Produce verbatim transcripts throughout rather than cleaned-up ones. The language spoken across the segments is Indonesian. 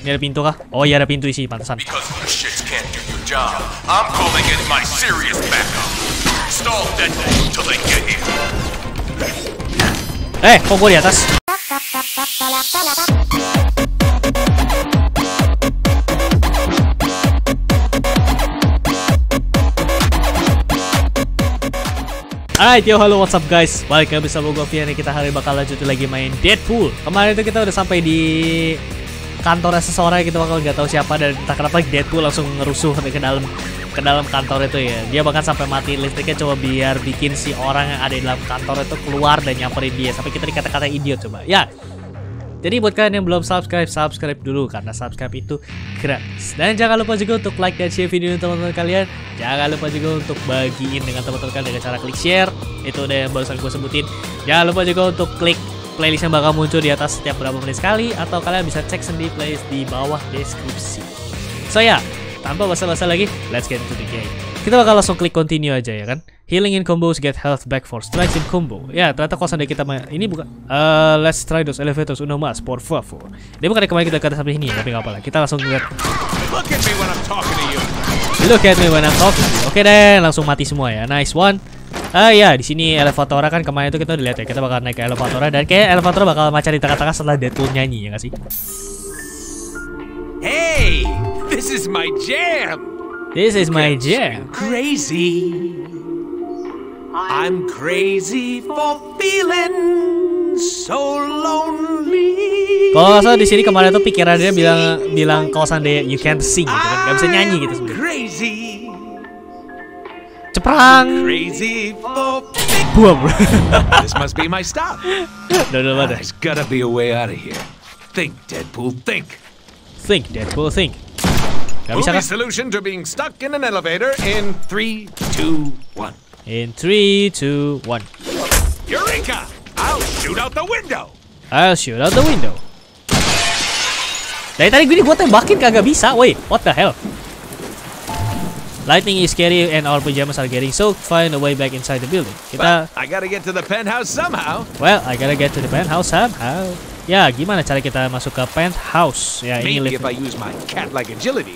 Ini ada pintu kah? Oh iya ada pintu isi, pantesan. Eh, kok gue di atas? Alright, yo, halo, what's up guys? Balik lagi bersama gue Vian. Kita hari bakal lanjutin lagi main Deadpool. Kemarin itu kita udah sampai di kantornya seseorang, kita bakal nggak tahu siapa, dan entah kenapa Deadpool langsung ngerusuh ke dalam ke dalam kantor itu ya. Dia bahkan sampai mati listriknya coba biar bikin si orang yang ada di dalam kantor itu keluar dan nyamperin dia, sampai kita dikata-kata idiot coba. Ya. Jadi buat kalian yang belum subscribe, subscribe dulu karena subscribe itu gratis. Dan jangan lupa juga untuk like dan share video ini teman-teman kalian. Jangan lupa juga untuk bagiin dengan teman-teman kalian dengan cara klik share. Itu udah yang barusan gue sebutin. Jangan lupa juga untuk klik playlist yang bakal muncul di atas setiap berapa menit sekali, atau kalian bisa cek sendiri playlist di bawah deskripsi. So ya, tanpa basa-basi lagi, let's get into the game. Kita bakal langsung klik continue aja ya kan. Healing in combos, get health back for strikes in combo. Ya, ternyata kosan dari kita ini bukan. Uh, let's try those elevators uno mas, por favor. Dia bukan kemarin kita kata sampai sini ya, tapi nggak apa-apa. Kita langsung lihat. Look at me when I'm talking to you. Look at me when I'm talking to you. Oke deh, langsung mati semua ya. Nice one. Ah uh, ya, di sini elevatornya kan kemarin itu kita udah lihat ya. Kita bakal naik ke elevatornya, dan kayak elevator bakal macam di tengah-tengah setelah Deadpool nyanyi ya nggak sih? Hey, this is my jam. This is my jam. Crazy. I'm crazy for feeling so lonely. Kalau nggak salah di sini kemarin tuh pikiran dia bilang bilang kawasan dia you can't sing gitu kan, nggak bisa nyanyi gitu sebenarnya. Crazy. Ceprang. Crazy for buah bro. This must be my stop. Udah udah. There's gotta be a way out of here. Think, Deadpool, think. Think, Deadpool, think. Gak bisa kan? Solution to being stuck in an elevator in three, two, one. In three, two, one. Eureka! I'll shoot out the window. I'll shoot out the window. Dari tadi gue tembakin kagak bisa. Wait, what the hell? Lightning is scary and our pajamas are getting soaked. Find a way back inside the building. Kita. Well, I gotta get to the penthouse somehow. Well, I gotta get to the penthouse somehow. Ya, gimana cara kita masuk ke penthouse? Ya, ini lift. Maybe if I use my cat-like agility.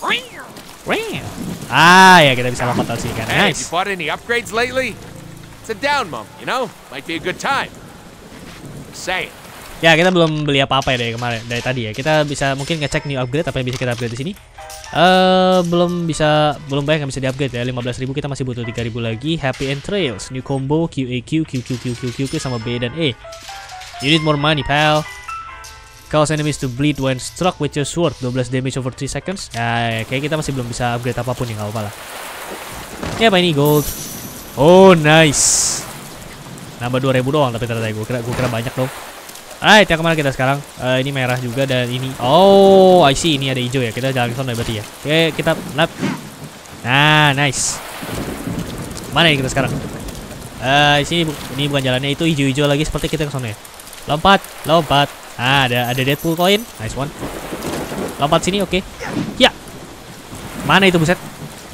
Ah, ya kita bisa lompat dari sini kan. Hey, Nice. you bought any upgrades lately? It's a down month, you know? Might be a good time. Say it. Ya, kita belum beli apa-apa ya dari kemarin, dari tadi ya. Kita bisa mungkin ngecek new upgrade apa yang bisa kita upgrade di sini. Eh, uh, belum bisa, belum banyak yang bisa di-upgrade ya. lima belas ribu, kita masih butuh tiga ribu lagi. Happy and Trails, new combo, Q A Q, Q Q Q Q Q Q sama B dan E. You need more money, pal. Cause enemies to bleed when struck with your sword, twelve damage over three seconds. Ya, kayak kita masih belum bisa upgrade apapun ya, nggak apa-apa lah. Ini apa ini? Gold. Oh, nice. Nambah dua ribu doang, tapi ternyata gue kira, gue kira banyak dong. Alright, yang kemana kita sekarang? Uh, ini merah juga, dan ini. Oh, I see, ini ada hijau ya. Kita jalan ke sana berarti ya. Oke, kita lap. Nah, nice. Mana ini kita sekarang? Uh, sini ini bukan jalannya, itu hijau-hijau lagi seperti kita ke sana ya. Lompat, lompat. Ah, ada ada Deadpool coin. Nice one. Lompat sini, oke. Okay. Ya. Mana itu buset?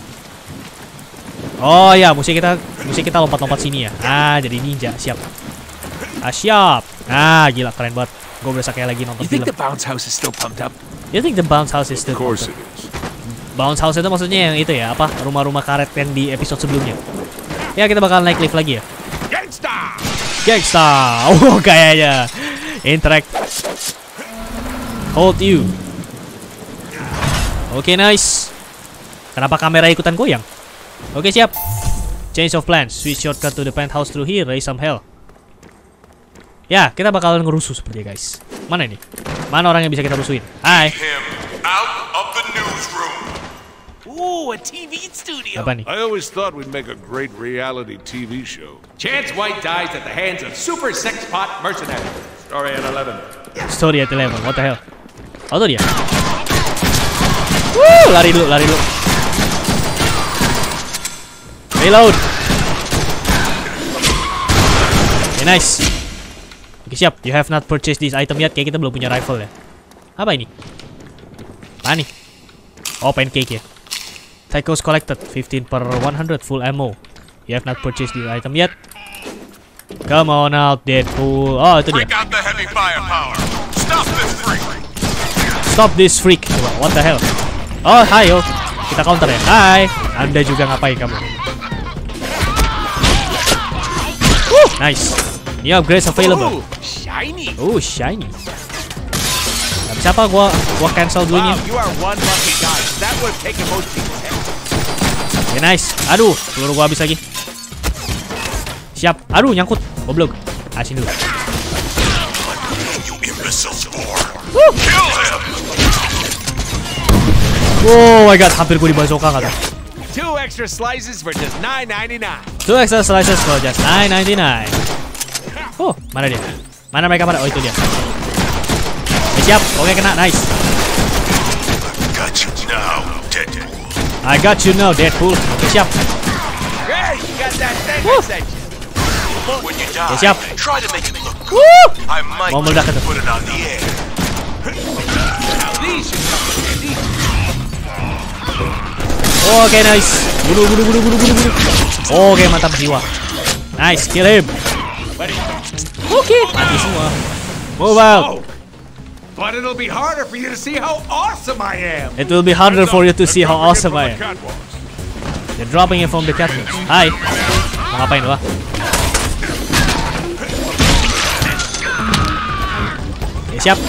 Oh ya, mesti kita mesti kita lompat-lompat sini ya. Ah, jadi ninja. Siap. Ah, siap. Ah, gila keren banget. Gue berasa kayak lagi nonton You think film. the bounce house is still pumped up? You think the bounce house is still Of course pumped it up? is. Bounce house itu maksudnya yang itu ya, apa? Rumah-rumah karet yang di episode sebelumnya. Ya, kita bakal naik lift lagi ya. Gangsta! Gangsta. Oh, kayaknya. Interact. Hold you. Oke, okay, nice. Kenapa kamera ikutan goyang? Oke, okay, siap. Change of plans. Switch shortcut to the penthouse through here. Raise some hell. Ya, kita bakalan ngerusuh sepertinya, guys. Mana ini? Mana orang yang bisa kita rusuhin? Hai. Out of the newsroom. Ooh, a T V studio. Apa nih? I always thought we'd make a great reality T V show. Chance White dies at the hands of super sex pot mercenary. Story at eleven. Story at eleven. What the hell? Oh, tuh dia. Wuh, lari dulu, lari dulu. Reload. Okay, nice. Oke, okay, siap. You have not purchased this item yet. Kayak kita belum punya rifle ya. Apa ini? Apa nih? Oh, pancake ya. Tychos collected. fifteen per one hundred full ammo. You have not purchased this item yet. Come on out, Deadpool. Oh, itu dia. Break out the heavy firepower. Stop this freak. Stop this freak. Coba, what the hell? Oh, hai yo. Kita counter ya. Hai. Anda juga ngapain kamu? Woo, nice. New upgrades available. Ooh, shiny. Oh, shiny. Gak bisa apa, gua gua cancel dulunya. Wow, you are one lucky guy. That would have taken most people's head. Oke, nice. Aduh, peluru gua habis lagi. Siap. Aduh, nyangkut. Goblok. Ah, sini dulu. Woo. Oh my god, hampir gue dibazoka kata. Two extra slices for just nine ninety-nine. Two extra slices for just nine ninety-nine. Oh, mana dia? Mana mereka pada? Oh, itu dia. Oke, siap. Oke, kena. Nice. I got you now, Deadpool. Oke, siap. Hey, you got that thing I sent you. Oke, siap. Woo! Mau meledak itu. Oke, nice. Bunuh, bunuh, bunuh, bunuh, bunuh, bunuh. Oke, mantap jiwa. Nice, kill him. Oke, mati semua. Move out. But it'll be harder for you to see how awesome I am. It will be harder for you to see how awesome I am. They're dropping it from the catwalk. Hai. Mau ngapain lu? Oke, siap.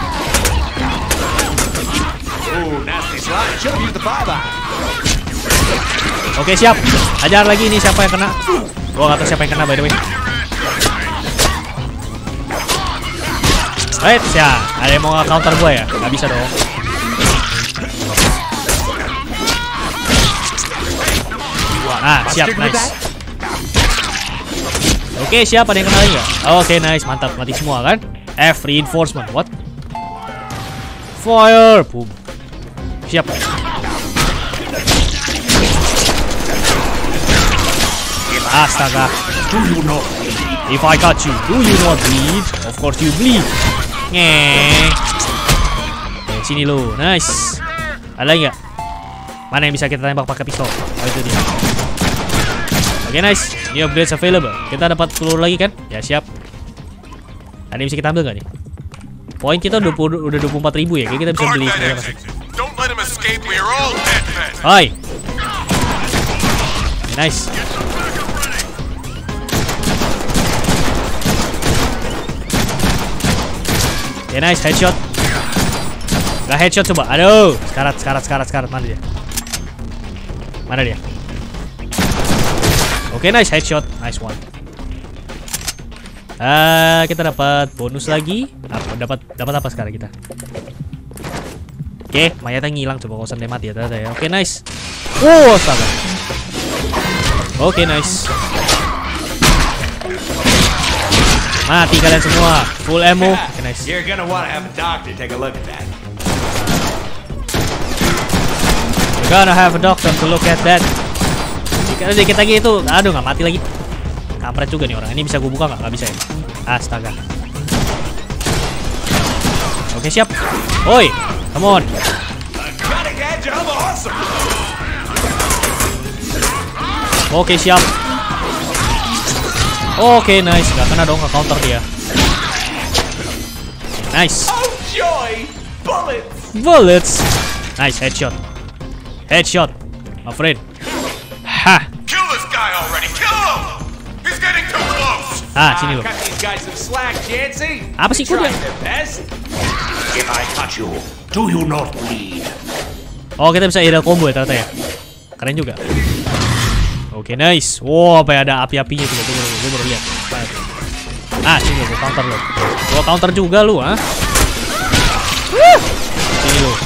Oh, nasty slide. Should have used the bye-bye. Oke, siap. Ajar lagi ini siapa yang kena. Gua nggak tahu siapa yang kena by the way. Wait, siap. Ada yang mau counter gua ya? Gak bisa dong. Ah, siap, nice. Oke, siap. Ada yang kena lagi nggak? Oke, nice, mantap. Mati semua kan? F reinforcement. What? Fire. Boom. Siap. Astaga. Do you not bleed? If I got you, do you not bleed? Of course you bleed. Ngeng. Oke, sini lo. Nice. Ada lagi nggak? Mana yang bisa kita tembak pakai pistol? Oh, itu dia. Oke, nice. New upgrades available. Kita dapat peluru lagi kan? Ya, siap. Ada yang bisa kita ambil nggak nih? Poin kita udah udah dua puluh empat ribu ya. Kayaknya kita bisa beli sebenarnya. Hai. Nice. Oke, nice, headshot. Gak headshot coba. Aduh, sekarat, sekarat, sekarat, sekarat. Mana dia? Mana dia? Oke, nice, headshot. Nice one. Uh, kita dapat bonus lagi. Apa dapat dapat apa sekarang kita? Oke, mayatnya ngilang coba kosan deh mati ya ternyata ya. Oke, nice. Oh, astaga. Oke, nice. Mati kalian semua. Full ammo. Oke, nice. You're gonna want to have a doctor take a look at that. You're gonna have a doctor to look at that. Dikit, dikit lagi itu. Aduh, nggak mati lagi. Kampret juga nih orang. Ini bisa gue buka nggak? Nggak bisa ya. Astaga. Oke, siap. Oi, come on. Oke, siap. Oke, nice. Gak kena dong, ke counter dia. Nice. Oh joy! Bullets! Bullets. Nice, headshot. Headshot, my friend. Ha. Kill this guy already. Kill him. He's getting too close. Ah, sini lo. Cut these guys some slack, Jancy. Apa sih kok dia? Their best. If I touch you, do you not bleed? Oh, kita bisa aerial combo ya ternyata ya. Keren juga. Oke, nice. Wow, apa ya ada api-apinya tuh. Gue baru, gue baru lihat. Ah, sini lo, gue counter lo. Gue counter juga lu, ah. Sini lo.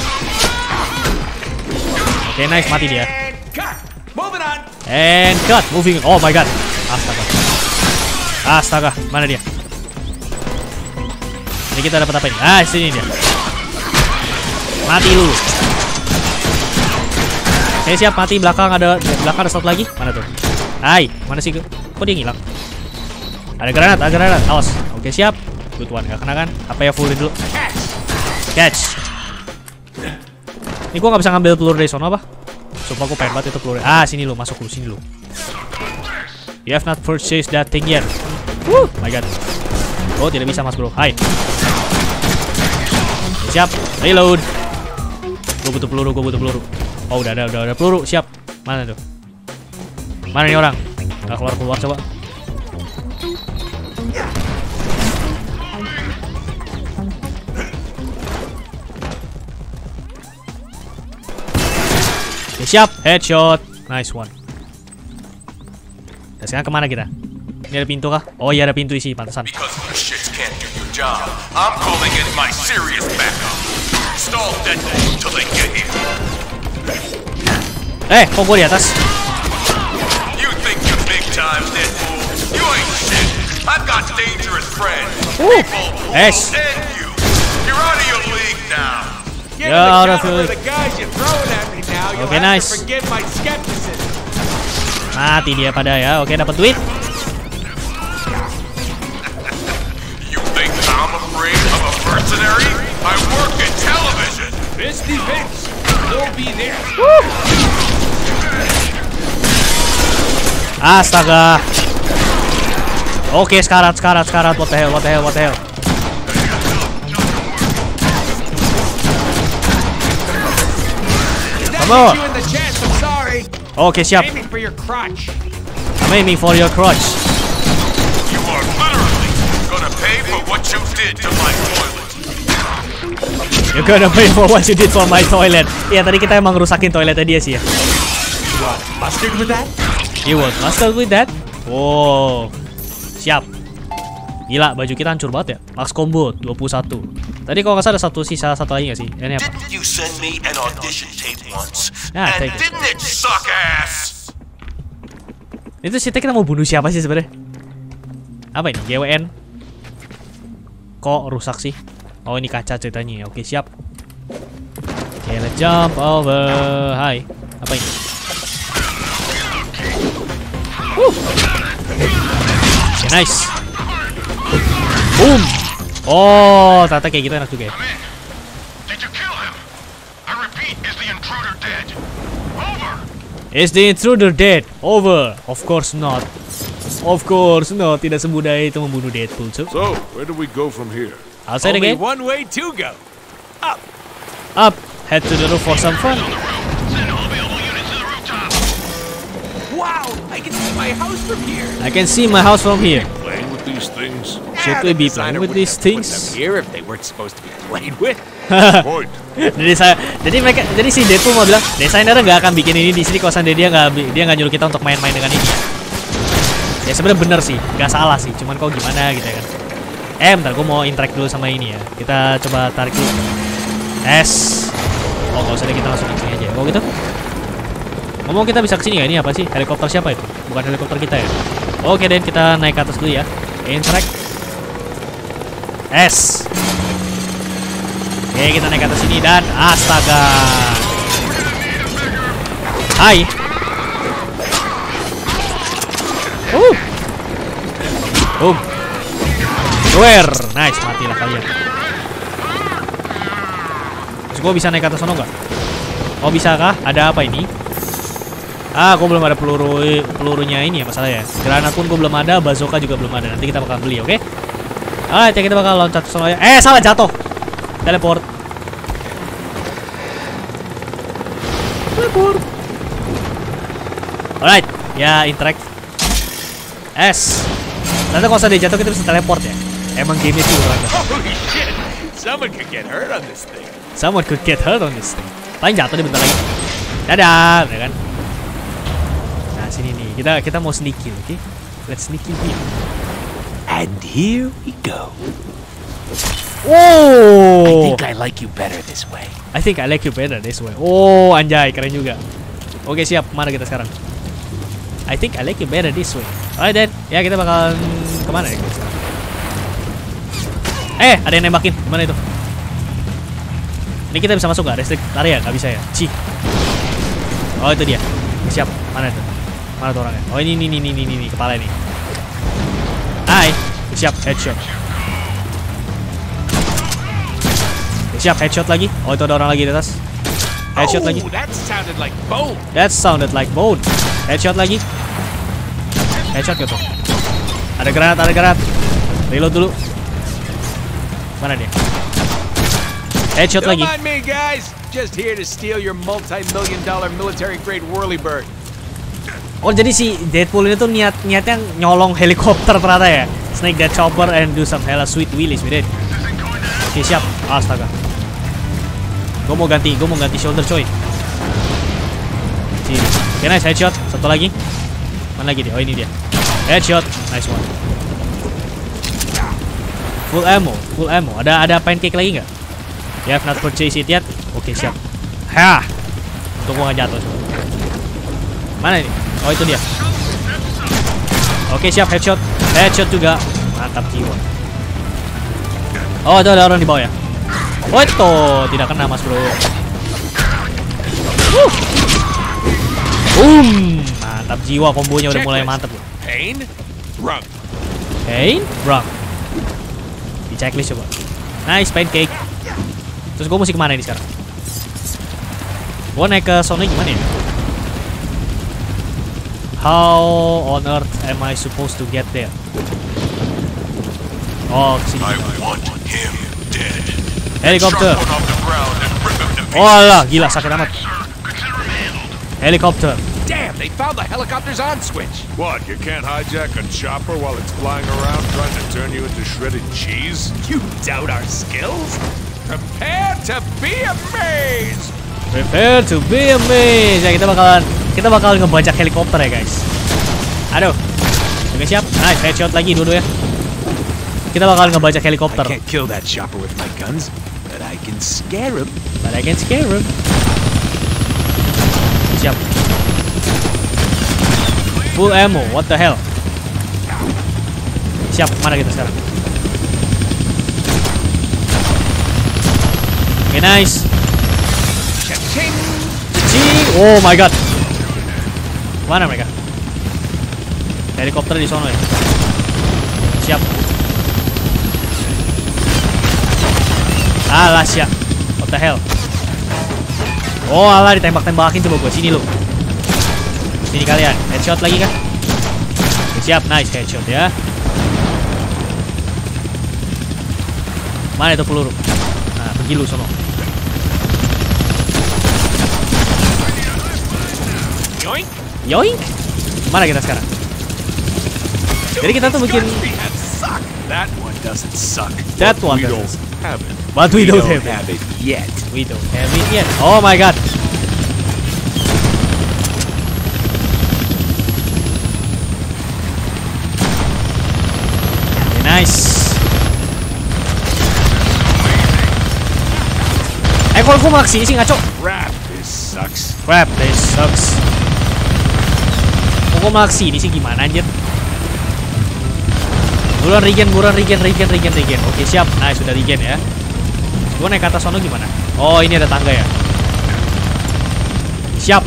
Oke, nice, mati dia. And cut. Moving on. And cut, moving. Oh my god. Astaga. Astaga, mana dia? Ini kita dapat apa ini? Ah, sini dia. Mati lu. Saya siap mati. Belakang ada, belakang ada satu lagi. Mana tuh? Hai, mana sih? Kok dia ngilang? Ada granat, ada granat. Awas. Oke, siap. Good one, gak kena kan? Apa ya fullin dulu? Catch. Ini gua nggak bisa ngambil peluru dari sono apa? Sumpah gua pengen banget itu peluru. Ah, sini lu, masuk lu, sini lu. You have not purchased that thing yet. Woo, my god. Oh, tidak bisa mas bro. Hai. Siap, reload. Gue butuh peluru, gue butuh peluru. Oh udah ada, udah ada peluru, siap. Mana tuh? Mana nih orang? Nggak keluar keluar coba. Oke, siap, headshot, nice one. Dan sekarang kemana kita? Ini ada pintu kah? Oh iya ada pintu isi, pantesan. Because you shits can't do your job, I'm calling in my serious backup. Stall Deadpool till they get here. Eh, kok gue di atas? You think you're big time, Deadpool? You ain't shit. I've got dangerous friends. Ooh. People who Yes. will end you. You're out of your league now. Given Yeah, out the of caliber your- of the guys you're throwing at me now, you'll Okay, have nice. to forgive my skepticism. Mati dia pada ya. Oke, dapat duit. You think I'm afraid of a mercenary? I work in television. Misty Vince, we'll be there. Astaga. Oke, sekarat, sekarat, sekarat. What the hell, what the hell, what the hell. That Come on. hit you in the chest, I'm sorry. Oke, siap. Aiming for your crotch. I'm aiming for your crotch. You are literally gonna pay for what you did to my toilet. You're gonna pay for what you did for my toilet. Iya, tadi kita emang rusakin toiletnya dia sih ya. Mustard with that? You want mustard with that? Wow. Siap. Gila, baju kita hancur banget ya. Max combo dua puluh satu. Tadi kalau nggak salah ada satu sisa satu lagi nggak sih? Ini apa? Didn't you send me an audition tape once? Nah, and take it. didn't it suck ass? Itu sih kita mau bunuh siapa sih sebenarnya? Apa ini? G W N? Kok rusak sih? Oh ini kaca ceritanya. Oke siap. Oke, let's jump over. Hai. Apa ini? Uh. Okay, nice. Boom. Oh, ternyata kayak gitu enak juga ya. Did you kill him? I repeat, is the intruder dead? Over. Is the intruder dead? Over. Of course not. Of course not. Tidak semudah itu membunuh Deadpool. So, So, where do we go from here? I'll say it Only again. one way to go. Up. Up. Head to the roof for some fun. Send all available units to the rooftop. Wow, I can see my house from here. I can see my house from here. Playing with these things? Should Ah, we the be designer playing with wouldn't these have put things? them here if they weren't supposed to be played with. Point. jadi saya, jadi mereka, jadi si Deadpool mau bilang desainernya nggak akan bikin ini di sini kalau seandainya dia nggak dia nggak nyuruh kita untuk main-main dengan ini. Ya sebenarnya bener sih, nggak salah sih, cuman kok gimana gitu ya kan. Eh, bentar, gue mau interact dulu sama ini ya. Kita coba tarik dulu. S. Oh, nggak usah deh, kita langsung ke sini aja. Oh gitu. Ngomong kita bisa kesini nggak? Ini apa sih? Helikopter siapa itu? Bukan helikopter kita ya? Oke deh, kita naik ke atas dulu ya. Interact. S. Oke, kita naik ke atas sini dan astaga. Hai. Uh. Boom. Where? Nice, matilah kalian. Terus gue bisa naik ke atas sana nggak? Oh bisa kah? Ada apa ini? Ah, gue belum ada peluru pelurunya ini ya masalah ya. Granat pun gue belum ada, bazooka juga belum ada. Nanti kita bakal beli, oke? Okay? Alright, ya kita bakal loncat ke sana ya. Eh, salah jatuh. Teleport. Teleport. Alright, ya interact. S. Nanti kalau saya jatuh kita bisa teleport ya. Emang game itu orangnya. Holy shit! Someone could get hurt on this thing. Someone could get hurt on this thing. Paling jatuh deh bentar lagi. Dadah, ya kan? Nah sini nih, kita kita mau sneaky, oke? Okay? Let's sneaky here. And here we go. Oh, I think I like you better this way. I think I like you better this way. Oh, anjay, keren juga. Oke siap, mana kita sekarang? I think I like you better this way. Alright then, ya kita bakal kemana ya? Eh, ada yang nembakin. Gimana itu? Ini kita bisa masuk gak? Restrict area? Gak bisa ya? Cih. Oh itu dia. Siap. Mana itu? Mana tuh orangnya? Oh ini, ini, ini, ini, ini, kepala ini. Hai. Siap, headshot. Siap, headshot lagi. Oh itu ada orang lagi di atas. Headshot oh, lagi. that sounded like bone. That sounded like bone. Headshot lagi. Headshot gitu. Ada granat, ada granat. Reload dulu. Mana dia? Headshot Don't lagi. mind me, guys. just here to steal your multi-million dollar military-grade whirlybird. Oh, jadi si Deadpool ini tuh niat niatnya nyolong helikopter ternyata ya. Snake that chopper and do some hella sweet wheelies with it. Oke, siap. Astaga. Gue mau ganti, gue mau ganti shoulder coy. Sini. Oke, nice headshot. Satu lagi. Mana lagi dia? Oh, ini dia. Headshot. Nice one. Full ammo, full ammo. Ada ada pancake lagi nggak? You have not purchased it yet? Oke, siap. Hah. Untuk gua nggak jatuh. Mana ini? Oh, itu dia. Oke, siap. Headshot. Headshot juga. Mantap jiwa. Oh, ada orang di bawah ya. Oh, itu tidak kena mas bro. Wuh. Boom. Mantap jiwa, kombonya udah mulai mantap loh. Pain, rung. Pain, rung. Di checklist coba. Nice pancake. Terus gue mesti kemana ini sekarang? Gue naik ke sono gimana ya? How on earth am I supposed to get there? Oh, kesini. I want him dead. Helikopter. Sharp one off the ground and rip him to Oh lah, gila sakit amat. Helikopter. Damn, they found the helicopter's on switch. What, you can't hijack a chopper while it's flying around trying to turn you into shredded cheese? You doubt our skills? Prepare to be amazed. Prepare to be amazed. Ya, kita bakalan kita bakal ngebajak helikopter ya guys. Aduh. Oke siap. Nice headshot lagi dua-dua ya. Kita bakal ngebajak helikopter. I can't kill that chopper with my guns, but I can scare him. But I can scare him. Siap. Full ammo. What the hell? Siap. Mana kita sekarang? Oke, okay, nice. Cha-ching. Cing. Oh my god. Mana mereka? Helikopter di sono ya. Siap. Alah siap. What the hell? Oh alah ditembak-tembakin coba gua sini lo. Sini kalian. Headshot lagi kan? Siap, nice headshot ya. Mana itu peluru? Nah, pergi lu sono. Yoink. Yoink. Mana kita sekarang? Jadi kita tuh bikin That one doesn't suck. that one. We does. don't have it. But we don't have it. have it yet. We don't have it yet. Oh my god. Okay, nice. Eh kalau gue malah kesini sih ngaco. Crap, this sucks. Crap, this sucks. Kok gue malah kesini sih gimana anjir? Buruan regen, buruan regen, regen, regen, regen. Oke siap, nice sudah regen ya. Gue naik ke atas sono gimana? Oh ini ada tangga ya. Siap.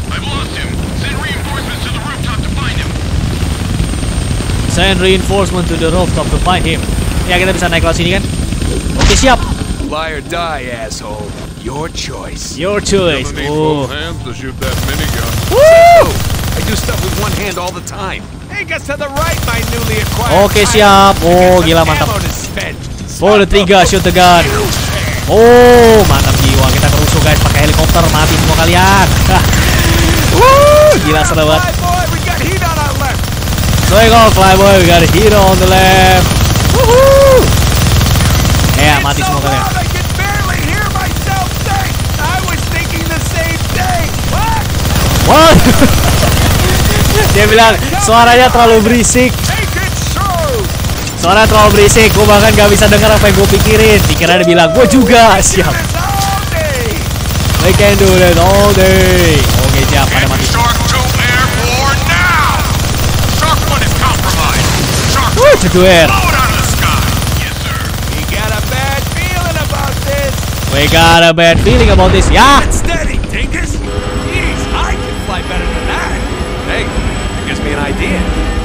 Send reinforcement to the rooftop to find him. Ya kita bisa naik ke sini kan? Oke siap. Fly or die, asshole. Your choice. Your choice. Gonna need Oh. both hands to shoot that minigun. Woo! I do stuff with one hand all the time. Take us to the right, my newly acquired. Oke siap. Oh gila mantap. Pull the trigger, shoot the gun. Oh mantap jiwa. Kita kerusuh guys pakai helikopter. Mati semua kalian. Wuh, gila seru banget. So you go Flyboy, we got a hero on the left. Woohoo! Ya mati semua kalian. What? Dia bilang suaranya terlalu berisik. Suaranya terlalu berisik. Gue bahkan gak bisa dengar apa yang gue pikirin. Dikira dia bilang gue juga siap. We can do that all day. Oke siap. Pada mati. Shark two airborne now. Shark one is compromised. Shark two, Wuh, to air. blow it out of the sky. Yes, sir. We got a bad feeling about this. We got a bad feeling about this. Ya. Steady, dingus. Jeez, I can fly better than that. Hey, it gives me an idea.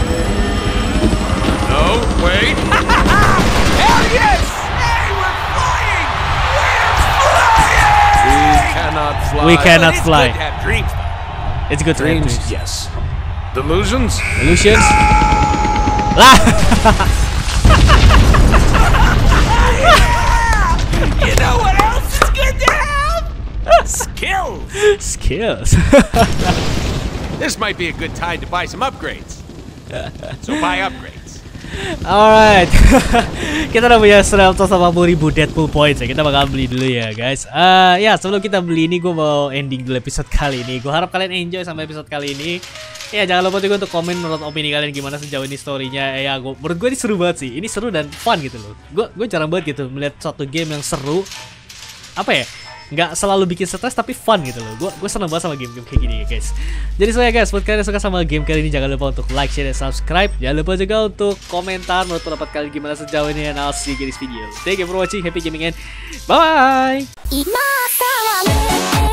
No, wait. Hell yes! Hey, we're flying! We're flying! We cannot fly. We cannot It's fly. good to have dreams, though. It's good to have Dreams, dreams. yes. Delusions? Illusions. Lah. You know what else is good to have? Skills! Skills. This might be a good time to buy some upgrades. So buy upgrades. Alright. Kita udah punya seratus delapan puluh ribu Deadpool points ya. Kita bakal beli dulu ya guys. uh, Ya sebelum kita beli ini, gue mau ending dulu episode kali ini. Gue harap kalian enjoy sampai episode kali ini. Ya jangan lupa juga untuk komen menurut opini kalian gimana sejauh ini storynya. Eh, ya gua, menurut gue ini seru banget sih. Ini seru dan fun gitu loh. Gue gue jarang banget gitu melihat suatu game yang seru. Apa ya, nggak selalu bikin stres tapi fun gitu loh. Gue gue seneng banget sama game-game kayak gini ya guys. Jadi so ya guys, buat kalian yang suka sama game kali ini, jangan lupa untuk like, share, dan subscribe. Jangan lupa juga untuk komentar menurut pendapat kalian gimana sejauh ini. And I'll see you in this video. Thank you for watching. Happy gaming and bye bye.